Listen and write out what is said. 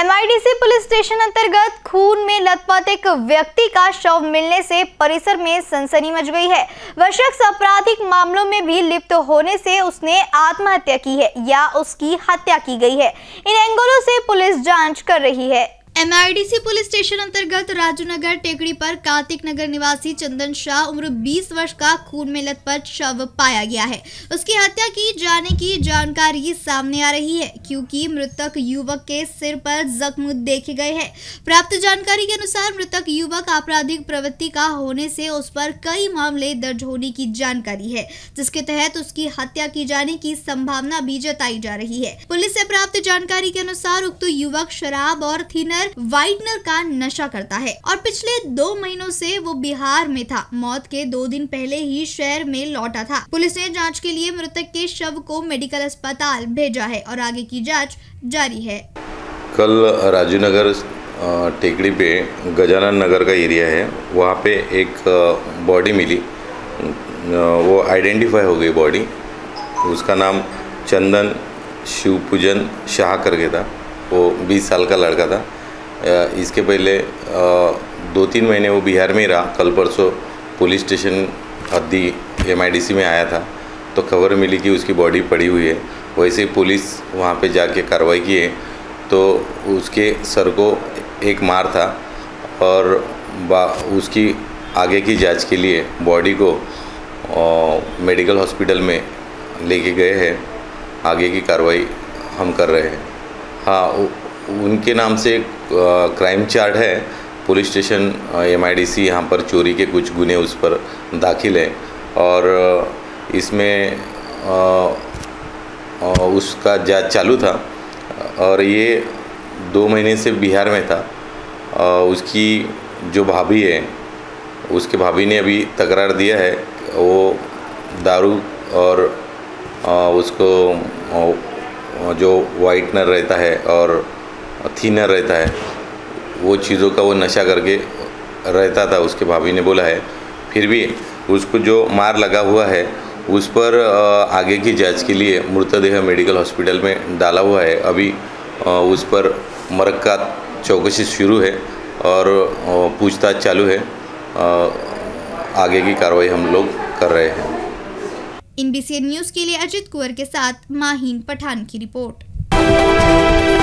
MIDC police station अंतर्गत खून में लथपथ एक व्यक्ति का शव मिलने से परिसर में सनसनी मच गई है। वह शख्स आपराधिक मामलों में भी लिप्त होने से उसने आत्महत्या की है या उसकी हत्या की गई है। इन एंगलों से पुलिस जांच कर रही है। एमआईडीसी पुलिस स्टेशन अंतर्गत राजूनगर टेकड़ी पर कार्तिक नगर निवासी चंदन शाह उम्र 20 वर्ष का खून में लथपथ शव पाया गया है। उसकी हत्या की जाने की जानकारी सामने आ रही है क्योंकि मृतक युवक के सिर पर जख्म देखे गए हैं। प्राप्त जानकारी के अनुसार मृतक युवक आपराधिक प्रवृत्ति का होने से उस पर कई मामले दर्ज होने की जानकारी है, जिसके तहत उसकी हत्या की जाने की संभावना भी जताई जा रही है। पुलिस से प्राप्त जानकारी के अनुसार उक्त युवक शराब और थिनर वाइटनर का नशा करता है और पिछले 2 महीनों से वो बिहार में था। मौत के 2 दिन पहले ही शहर में लौटा था। पुलिस ने जांच के लिए मृतक के शव को मेडिकल अस्पताल भेजा है और आगे की जांच जारी है। कल राजूनगर टेकड़ी पे गजानन नगर का एरिया है, वहाँ पे एक बॉडी मिली। वो आइडेंटिफाई हो गई बॉडी। उसका नाम चंदन शिवपूजन शाह करके था। वो 20 साल का लड़का था। इसके पहले 2-3 महीने वो बिहार में ही रहा। कल परसों पुलिस स्टेशन हद्दी एमआईडीसी में आया था तो खबर मिली कि उसकी बॉडी पड़ी हुई है। वैसे ही पुलिस वहाँ पे जाके कार्रवाई की है तो उसके सर को एक मार था और उसकी आगे की जांच के लिए बॉडी को मेडिकल हॉस्पिटल में लेके गए हैं। आगे की कार्रवाई हम कर रहे हैं। हाँ, उनके नाम से क्राइम चार्ट है। पुलिस स्टेशन एमआईडीसी यहाँ पर चोरी के कुछ गुने उस पर दाखिल है और इसमें उसका जांच चालू था और ये 2 महीने से बिहार में था। उसकी जो भाभी है, उसके भाभी ने अभी तकरार दिया है। वो दारू और उसको जो वाइटनर रहता है और थिनर रहता है, वो चीज़ों का वो नशा करके रहता था, उसके भाभी ने बोला है। फिर भी उसको जो मार लगा हुआ है उस पर आगे की जांच के लिए मृतदेह मेडिकल हॉस्पिटल में डाला हुआ है। अभी उस पर मरक्का चौकसी शुरू है और पूछताछ चालू है। आगे की कार्रवाई हम लोग कर रहे हैं। INBCN न्यूज़ के लिए अजित कुंवर के साथ माहीन पठान की रिपोर्ट।